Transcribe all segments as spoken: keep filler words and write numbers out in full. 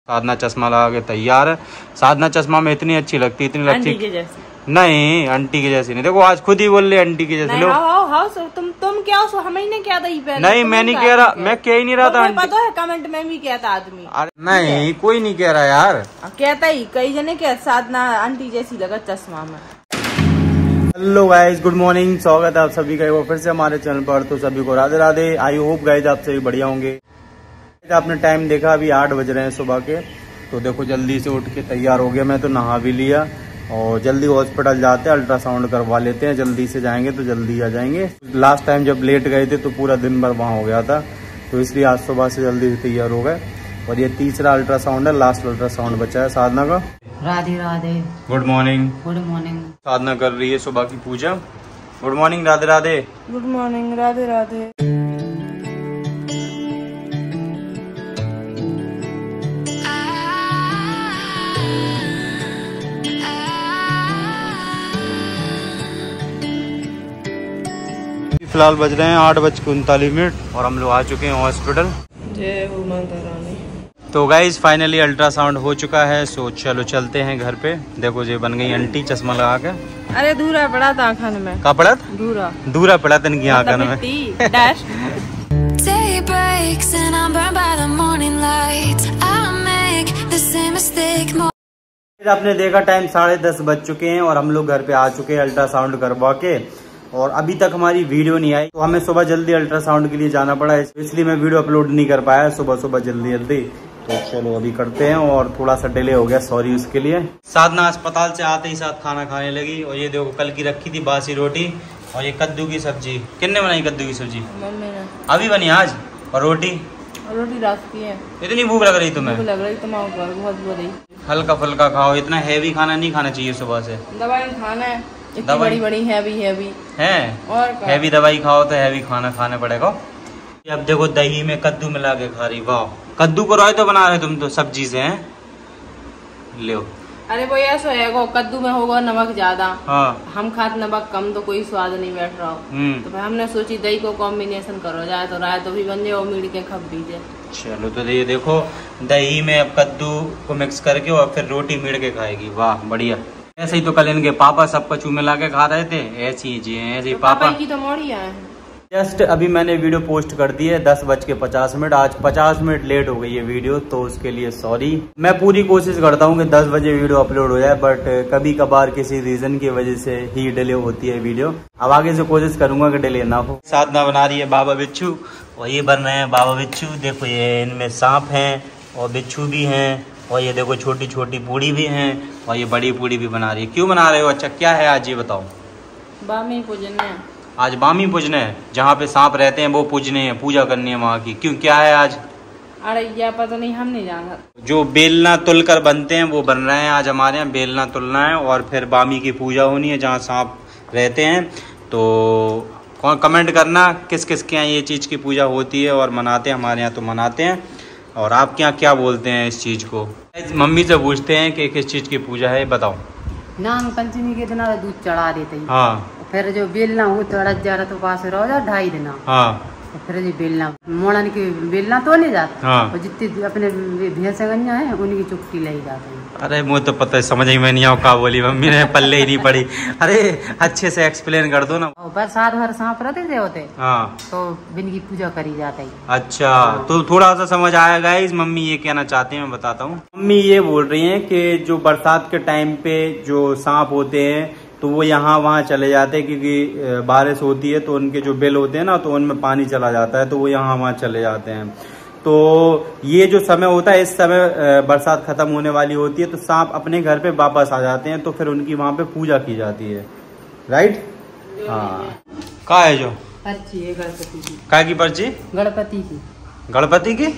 साधना चश्मा लगा के तैयार है। साधना चश्मा में इतनी अच्छी लगती इतनी लगती के जैसे। नहीं आंटी की जैसी नहीं। देखो आज खुद ही बोल रहे आंटी की जैसी। लो हाउ हाउ सर तुम तुम क्या हो हमें ने क्या था पहले। नहीं मैं नहीं कह रहा, मैं कह ही नहीं रहा था। पता है कमेंट में भी कहता आदमी। नहीं कोई नहीं कह रहा यार, कहता ही कई जने क्या साधना आंटी जैसी लगा चश्मा में। हेलो गाइस, गुड मॉर्निंग, स्वागत है आप सभी का एक बार फिर से हमारे चैनल पर। तो सभी को Radhe Radhe. I hope guys आप सभी बढ़िया होंगे। आपने टाइम देखा, अभी आठ बज रहे हैं सुबह के। तो देखो जल्दी से उठ के तैयार हो गया, मैं तो नहा भी लिया और जल्दी हॉस्पिटल जाते हैं, अल्ट्रासाउंड करवा लेते हैं। जल्दी से जाएंगे तो जल्दी आ जाएंगे। लास्ट टाइम जब लेट गए थे तो पूरा दिन भर वहाँ हो गया था, तो इसलिए आज सुबह से जल्दी से तैयार हो गए। और ये तीसरा अल्ट्रासाउंड है, लास्ट अल्ट्रासाउंड बचा है साधना का। Radhe Radhe, good morning. Good morning. साधना कर रही है सुबह की पूजा। Good morning, Radhe Radhe. Good morning, Radhe Radhe. फिलहाल बज रहे हैं आठ बज के उनतालीस मिनट और हम लोग आ चुके हैं हॉस्पिटल। जय हो माता रानी। तो गाइज फाइनली अल्ट्रासाउंड हो चुका है, सो चलो चलते हैं घर पे। देखो ये बन गई आंटी चश्मा लगा के। अरे दूरा पड़ा था आँखन में। का पड़ा? दूरा दूरा पड़ा था इनकी आँखन में। आपने देखा टाइम साढ़े दस बज चुके हैं और हम लोग घर पे आ चुके हैं अल्ट्रासाउंड करवा के। और अभी तक हमारी वीडियो नहीं आई, तो हमें सुबह जल्दी अल्ट्रासाउंड के लिए जाना पड़ा, इसलिए मैं वीडियो अपलोड नहीं कर पाया सुबह सुबह जल्दी जल्दी। तो चलो अभी करते हैं, और थोड़ा सा डिले हो गया, सॉरी उसके लिए। साधना अस्पताल से आते ही साथ खाना खाने लगी। और ये देखो कल की रखी थी बासी रोटी और ये कद्दू की सब्जी। किसने बनाई कद्दू की सब्जी? मम्मी ने। अभी बनी आज? और रोटी? रोटी रात की है। इतनी भूख लग रही तुम्हें? लग रही तुम्हारे बहुत बुरी। हल्का फुल्का खाओ, इतना हैवी खाना नहीं खाना चाहिए सुबह से। दवाई खाना है, इतनी बड़ी बड़ी हैवी हैवी है। और हैवी दवाई खाओ तो हैवी खाना खाने पड़ेगा। अब देखो दही में कद्दू मिला के खा रही। वाह, कद्दू को रायता तो बना रहे तुम तो सब्जी से हैं। लो। अरे वो ऐसा है वो कद्दू में होगा नमक ज्यादा। हाँ। हम खाते नमक कम तो कोई स्वाद नहीं बैठ रहा हो। तो भाई हमने सोची दही को कॉम्बिनेशन करो जाए तो रायता तो भी बन जाए और मीट के खप भी जाए। चलो तो ये देखो दही में अब कद्दू को मिक्स करके और फिर रोटी मीड़ के खाएगी। वाह बढ़िया। ऐसे ही तो कल इनके पापा सब कचू मिला के खा रहे थे। ऐसी जी ऐसे ही पापा, पापा की तो मोड़ी आए हैं। जस्ट अभी मैंने वीडियो पोस्ट कर दी है दस बज के पचास मिनट। आज पचास मिनट लेट हो गई है वीडियो, तो उसके लिए सॉरी। मैं पूरी कोशिश करता हूँ कि दस बजे वीडियो अपलोड हो जाए, बट कभी कभार किसी रीजन की वजह से ही डिले होती है वीडियो। अब आगे से कोशिश करूंगा कि डिले ना हो। साधना बना रही है बाबा बिच्छू और ये बन रहे हैं बाबा बिच्छू। देखो ये इनमें सांप है और बिच्छू भी है, और ये देखो छोटी छोटी पूड़ी भी हैं और ये बड़ी पूड़ी भी बना रही है। क्यों बना रहे हो? अच्छा क्या है आज ये बताओ। बामी पूजने है आज। बामी पूजने है, जहाँ पे सांप रहते हैं वो पूजने हैं, पूजा करनी है वहाँ की। क्यों क्या है आज? अरे या पता नहीं, हम नहीं जाना। जो बेलना तुल कर बनते हैं वो बन रहे हैं आज हमारे यहाँ। बेलना तुलना है और फिर बामी की पूजा होनी है जहाँ सांप रहते हैं। तो कौन कमेंट करना किस किस के यहाँ ये चीज़ की पूजा होती है और मनाते हैं। हमारे यहाँ तो मनाते हैं। और आपके यहाँ क्या बोलते हैं इस चीज को? मम्मी से पूछते हैं कि किस चीज की पूजा है, बताओ। नाग पंचमी के दिन दूध चढ़ा देते हैं। हाँ। फिर जो बेलना हो तो अड़ज जा रहा तो पास रहो जा ढाई दिन। हाँ। फिर जो बेलना मोड़न की बेलना तो नहीं जाता। हाँ। और जितनी अपने भैंस गंजा है उनकी चुपटी ले जाते हैं। अरे मुझे तो पता है, समझ ही में नहीं आओ का बोली मम्मी ने, पल्ले ही नहीं पड़ी। अरे अच्छे से एक्सप्लेन कर दो ना। बरसात भर सांप रहते थे होते। हाँ। तो इनकी पूजा करी जाती है। अच्छा तो थोड़ा सा समझ आएगा। इस मम्मी ये कहना चाहते हैं, मैं बताता हूँ। मम्मी ये बोल रही है कि जो बरसात के टाइम पे जो सांप होते हैं तो वो यहाँ वहाँ चले जाते हैं, क्योंकि बारिश होती है तो उनके जो बिल होते हैं ना तो उनमें पानी चला जाता है, तो वो यहाँ वहाँ चले जाते हैं। तो ये जो समय होता है, इस समय बरसात खत्म होने वाली होती है तो सांप अपने घर पे वापस आ जाते हैं, तो फिर उनकी वहाँ पे पूजा की जाती है। राइट? हाँ। कहाँ है जो पर्ची है गणपति की? काय की पर्ची? गणपति की। गणपति की?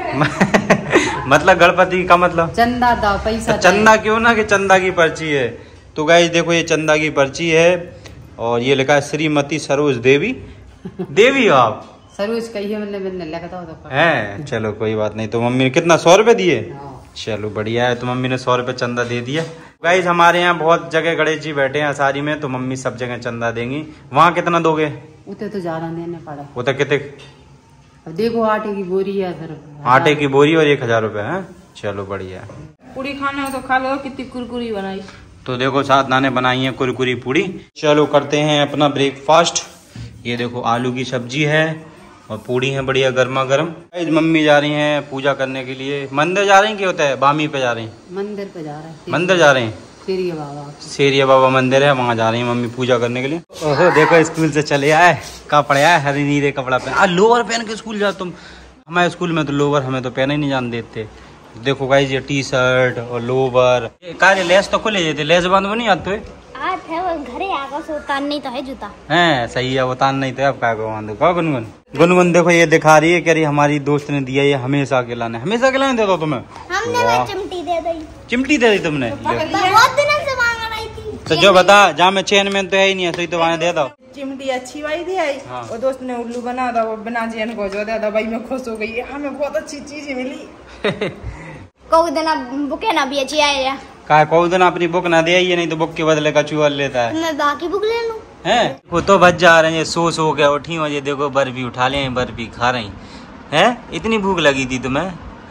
मतलब गणपति का मतलब चंदा दो पैसा। चंदा क्यों ना कि चंदा की पर्ची है। तो गाइस देखो ये चंदा की पर्ची है और ये लिखा है श्रीमती सरोज देवी। देवी हो आप? सरोज कही मतलब मैंने लिखा तो है। चलो कोई बात नहीं। तो मम्मी ने कितना, सौ रुपए दिए? चलो बढ़िया है। तो मम्मी ने सौ रुपए चंदा दे दिया। गाइस हमारे यहाँ बहुत जगह गणेश जी बैठे हैं सारी में, तो मम्मी सब जगह चंदा देंगी। वहाँ कितना दोगे? उतने तो ज्यादा देने पड़ा। उतने कितने? अब देखो आटे की बोरी है सर। आटे की बोरी और एक हजार रुपए है। चलो बढ़िया। पूरी खाने हो तो खा लो, कितनी कुरकुरी बनाई। तो देखो साधना ने बनाई है कुरकुरी पूरी। चलो करते हैं अपना ब्रेकफास्ट। ये देखो आलू की सब्जी है और पूरी है बढ़िया गर्मा गर्म। मम्मी जा रही हैं पूजा करने के लिए। मंदिर जा रही हैं, क्या होता है, बामी पे जा रही हैं? मंदिर पे जा रहे हैं। मंदिर जा रहे हैं, शेरिया बाबा शेरिया बाबा मंदिर है, वहाँ जा रही है मम्मी पूजा करने के लिए। ओहो देखो स्कूल से चले आए, कपड़े आए हरी नीले कपड़ा पहन, लोअर पहन के स्कूल जा तुम। हमारे स्कूल में तो लोअर हमें तो पहने ही नहीं जान देते। देखो गाइस ये टी शर्ट और लोअर, कार्य लेस तो खुले जाते, लेस बंद नहीं आते है वो घरे आगा से उतार नहीं तो है जूता है। सही है, उतार नहीं तो अब क्या को बांधो। कहो गुनगुन, गुनगुन देखो ये दिखा रही है, कह रही हमारी दोस्त ने दिया, ये हमेशा के लाने, हमेशा के लाने दे दो तुम्हें। हमने मैं चिमटी दे दी। चिमटी दे दी तुमने? बहुत दिनों से मांग रही थी। तो जो बता, जहाँ में चेन में तो है ही नहीं है, सही तो वहाँ दे दो। चिमटी अच्छी भाई दी आई। हाँ। और दोस्त ने उल्लू बना था, वो बिना चेन को जो दे भाई मैं खुश हो गई, हमें बहुत अच्छी चीज मिली। को देना बुके ना भी अच्छी आए का को दिन अपनी बुक ना दे, नहीं तो बुक के बदले का चूहल लेता है। मैं बाकी बुक ले लूं हैं। वो तो बच जा रहे हैं, सो सो के उठी हो, ये देखो बर्फी उठा ले, बर्फी खा रही हैं। इतनी भूख लगी थी तुम्हें,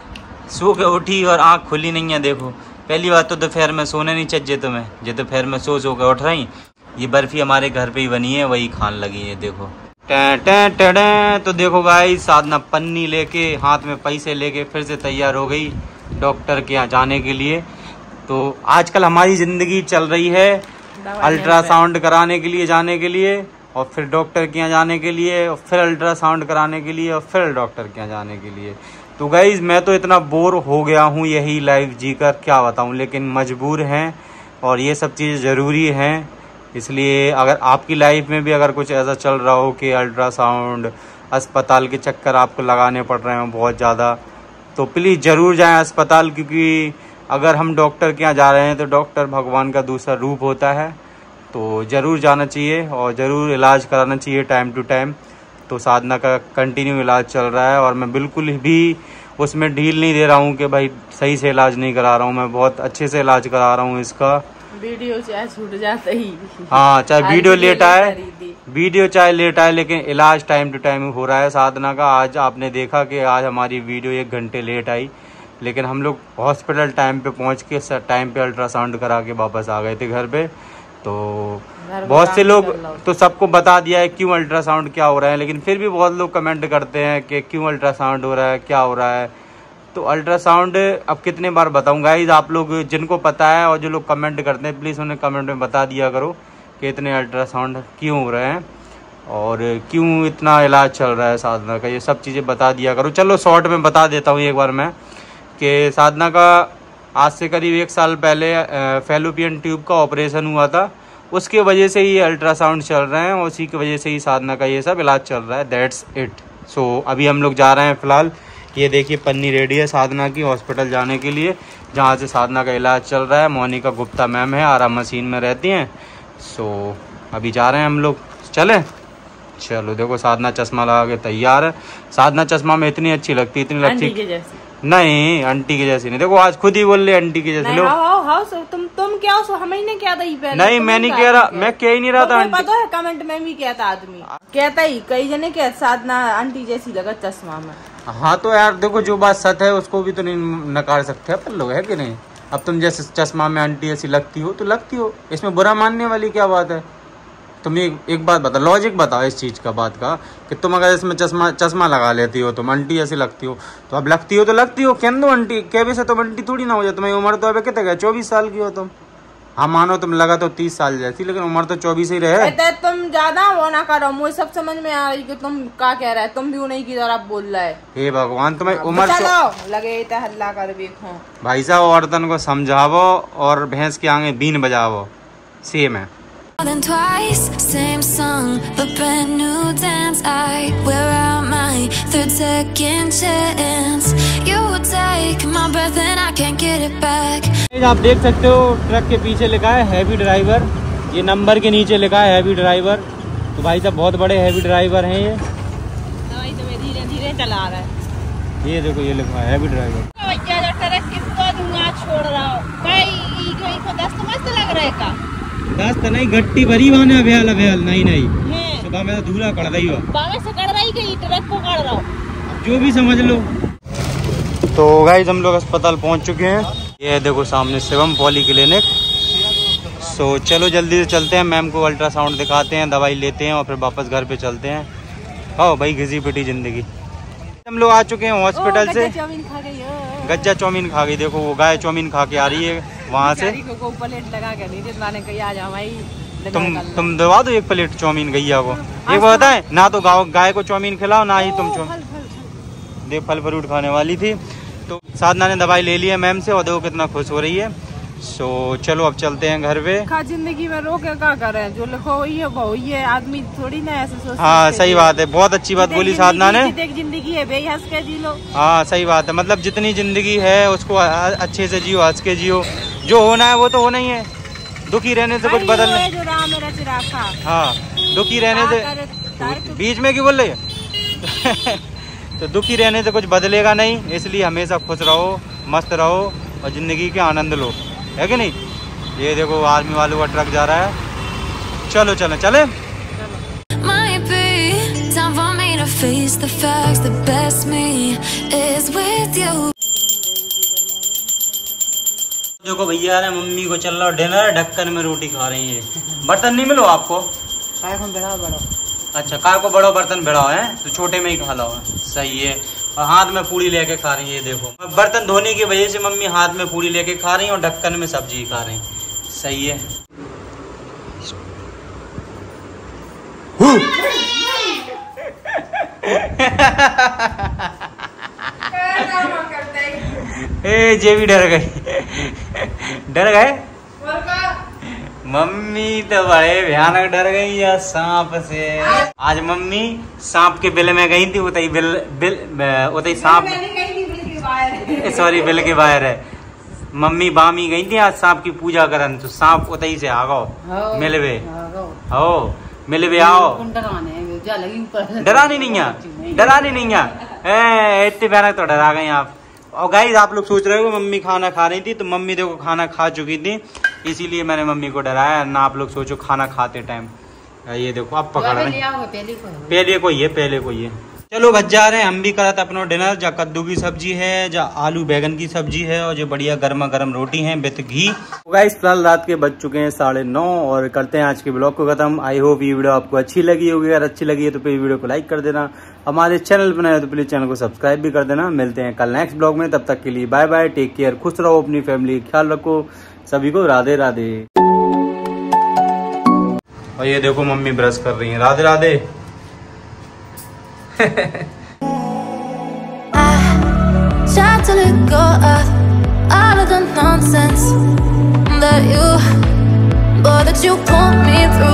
सो के उठी और आँख खुली नहीं है। देखो पहली बात तो दोपहर में सोने नहीं चाहिए तुम्हें, ये दोपहर में सो सो के उठ रही। ये बर्फी हमारे घर पे ही बनी है, वही खान लगी है। देखो टे टे टे। तो देखो भाई साधना पन्नी लेके हाथ में पैसे लेके फिर से तैयार हो गई डॉक्टर के यहाँ जाने के लिए। तो आजकल हमारी जिंदगी चल रही है अल्ट्रासाउंड कराने के लिए जाने के लिए, और फिर डॉक्टर के यहाँ जाने के लिए, और फिर अल्ट्रासाउंड कराने के लिए, और फिर डॉक्टर के यहाँ जाने के लिए। तो गाइज मैं तो इतना बोर हो गया हूँ यही लाइफ जीकर, क्या बताऊँ, लेकिन मजबूर हैं और ये सब चीज़ ज़रूरी हैं। इसलिए अगर आपकी लाइफ में भी अगर कुछ ऐसा चल रहा हो कि अल्ट्रासाउंड अस्पताल के चक्कर आपको लगाने पड़ रहे हो बहुत ज़्यादा, तो प्लीज़ ज़रूर जाएं अस्पताल, क्योंकि अगर हम डॉक्टर के यहाँ जा रहे हैं तो डॉक्टर भगवान का दूसरा रूप होता है। तो ज़रूर जाना चाहिए और ज़रूर इलाज कराना चाहिए टाइम टू टाइम। तो साधना का कंटिन्यू इलाज चल रहा है और मैं बिल्कुल भी उसमें ढील नहीं दे रहा हूँ कि भाई सही से इलाज नहीं करा रहा हूँ, मैं बहुत अच्छे से इलाज करा रहा हूँ इसका। वीडियो चाहे छूट जाता ही, हाँ चाहे वीडियो लेट आए, वीडियो चाहे लेट आए, लेकिन इलाज टाइम टू टाइम हो रहा है साधना का। आज आपने देखा कि आज हमारी वीडियो एक घंटे लेट आई, लेकिन हम लोग हॉस्पिटल टाइम पे पहुंच के टाइम पे अल्ट्रासाउंड करा के वापस आ गए थे घर पे। तो बहुत से लोग तो सबको बता दिया है क्यों अल्ट्रासाउंड क्या हो रहा है, लेकिन फिर भी बहुत लोग कमेंट करते हैं कि क्यों अल्ट्रासाउंड हो रहा है, क्या हो रहा है। तो अल्ट्रासाउंड अब कितने बार बताऊँ गाइज, आप लोग जिनको पता है और जो लोग कमेंट करते हैं प्लीज़ उन्हें कमेंट में बता दिया करो कि इतने अल्ट्रासाउंड क्यों हो रहे हैं और क्यों इतना इलाज चल रहा है साधना का, ये सब चीज़ें बता दिया करो। चलो शॉर्ट में बता देता हूँ एक बार मैं कि साधना का आज से करीब एक साल पहले फैलोपियन ट्यूब का ऑपरेशन हुआ था, उसके वजह से ये अल्ट्रासाउंड चल रहे हैं और उसी की वजह से ही साधना का ये सब इलाज चल रहा है। That's it. सो अभी हम लोग जा रहे हैं फ़िलहाल, ये देखिए पन्नी रेडी है साधना की हॉस्पिटल जाने के लिए, जहाँ से साधना का इलाज चल रहा है। मोनिका गुप्ता मैम है, आराम मशीन में रहती हैं। सो अभी जा रहे हैं हम लोग, चले। चलो देखो साधना चश्मा लगा के तैयार है। साधना चश्मा में इतनी अच्छी लगती है, इतनी लगती नहीं आंटी के जैसी नहीं। देखो आज खुद ही बोल रहे आंटी के जैसे। लो हाउ हाउ सो तुम तुम क्या हो, हमें ने क्या था ही पहले। नहीं मैं नहीं कह रहा, मैं कह ही नहीं रहा था। पता है कमेंट में भी कहता आदमी कहता ही, कई जने क्या साधना आंटी जैसी लगा चश्मा में। हाँ तो यार देखो जो बात सच है उसको भी तो नहीं नकार सकते अपन लोग, है कि नहीं। अब तुम जैसे चश्मा में आंटी जैसी लगती हो तो लगती हो, इसमें बुरा मानने वाली क्या बात है। तुम एक, एक बात बताओ, लॉजिक बताओ इस चीज़ का बात का कि तुम अगर इसमें चश्मा चश्मा लगा लेती हो, तुम आंटी जैसी लगती हो, तो अब लगती हो तो लगती हो, कहन दो आंटी के भी से तुम आंटी थोड़ी ना हो जाए। तुम्हारी उम्र तो अभी कितने गए, चौबीस साल की हो तुम। हाँ मानो तुम लगा तो तीस साल जैसी, लेकिन उम्र तो चौबीस ही रहे। तुम ज्यादा वो ना करो, मुझे सब समझ में आ रही कि तुम क्या कह रहे है, तुम भी उन्हीं की तरह बोल रहे है। हे भगवान तुम्हें उम्र लगे हल्ला कर देखो भाई साहब, औरतन को समझावो और भैंस के आगे बीन बजावो, सेम है। More than twice, same song, but brand new dance. I wear out my third second chance. You take my breath and I can't get it back. आप देख सकते हो ट्रक के पीछे लिखा है हैवी ड्राइवर, ये नंबर के नीचे लिखा है हैवी ड्राइवर। तो भाई साहब बहुत बड़े हैवी ड्राइवर हैं ये। धीरे धीरे चला रहा है, ये देखो ये लिखा है हैवी ड्राइवर। ट्रक किसको दूंगा छोड़ रहा हूँ, कई को दस्त मस्त लग रहा है का दस्त नहीं, गट्टी भरी वाने अभ्याल अभ्याल नहीं नहीं सुबह में तो धूला कड़ रही हो, बाबा से कड़ रही गई ट्रक को कड़ रहा हूँ, जो भी समझ लो। तो गाइस हम लोग अस्पताल पहुंच चुके हैं। ये देखो सामने शिवम पॉली क्लिनिक। सो चलो जल्दी से चलते हैं, मैम को अल्ट्रासाउंड दिखाते हैं, दवाई लेते हैं और फिर वापस घर पे चलते हैं। आओ भाई, घिसी पिटी जिंदगी। हम लोग आ चुके हैं हॉस्पिटल से। गज्जा चाउमीन खा गई। देखो वो गाय चाउमीन खा के आ रही है वहाँ से। प्लेट लगा के नहीं आ जाओ भाई। तुम तुम दबा दो एक प्लेट चाउमीन गैया को। एक बात है ना, तो गाँव गाय को चाउमीन खिलाओ ना ही तुम चाउमीन। देख फल फ्रूट खाने वाली थी। तो साधना ने दवाई ले ली है मैम से और देखो कितना खुश हो रही है। सो चलो अब चलते हैं घर पे। जिंदगी में रोके क्या कर रहे हैं, जो लिखो वही है वही है, आदमी थोड़ी ना ऐसे सोचते। हाँ सही बात है, बहुत अच्छी बात बोली साधना ने। जिंदगी है भाई, हंस के जी लो। हाँ सही बात है, मतलब जितनी जिंदगी है उसको अच्छे से जियो, हंस के जियो। जो होना है वो तो होना ही है। दुखी रहने से कुछ बदल नहीं। हाँ दुखी रहने से, बीच में क्यों बोल रही है? तो दुखी रहने से कुछ बदलेगा नहीं, इसलिए हमेशा खुश रहो, मस्त रहो और जिंदगी के आनंद लो, है कि नहीं। ये देखो आर्मी वालों का ट्रक जा रहा है। चलो चलो चले। देखो भैया ने मम्मी को चल रहा डिनर, ढक्कन में रोटी खा रही है। बर्तन नहीं मिलो आपको? बड़ा बड़ा। अच्छा काय को बड़ो बर्तन बड़ा है तो छोटे में ही खा लो। सही है। और हाथ में पूड़ी लेके खा रही है। देखो बर्तन धोने की वजह से मम्मी हाथ में पूड़ी लेके खा रही है और ढक्कन में सब्जी खा रही है। सही है। ए जे भी डर गई। डर गए मम्मी तो बड़े भयानक डर गई यार सांप से। आज मम्मी सांप के बिल में गई थी। उतई बिल बिल उतई सांप, सॉरी बिल के बाहर है। मम्मी बामी गई थी आज सांप की पूजा करन, तो सांप उतई से आ गो मिलवे। हो मिलवे आओ। डरानी नहीं है, डरानी नहीं है। इतने भयानक तो डरा गए आप। और गाइस आप लोग सोच रहे हो मम्मी खाना खा रही थी, तो मम्मी देखो खाना खा चुकी थी, इसीलिए मैंने मम्मी को डराया ना। आप लोग सोचो खाना खाते टाइम। ये देखो अब पकड़ रहे हैं। पहले कोई है, पहले कोई है। चलो बच जा रहे हैं हम भी करत अपना डिनर। जा कद्दू की सब्जी है, जा आलू बैगन की सब्जी है और जो बढ़िया गर्मा गर्म रोटी है विथ घी। गाइस फिलहाल रात के बज चुके हैं साढ़े नौ और करते हैं आज के ब्लॉग को खत्म। आई होप ये वीडियो आपको अच्छी लगी होगी। अगर अच्छी लगी है तो प्लीज वीडियो को लाइक कर देना। हमारे चैनल पर नए हो तो प्लीज चैनल को सब्सक्राइब भी कर देना। मिलते हैं कल नेक्स्ट ब्लॉग में, तब तक के लिए बाय बाय, टेक केयर, खुश रहो, अपनी फैमिली ख्याल रखो। सभी को राधे राधे। और ये देखो मम्मी ब्रश कर रही है। Radhe Radhe. Tried to let go of all of the nonsense that you, boy, that you put me through.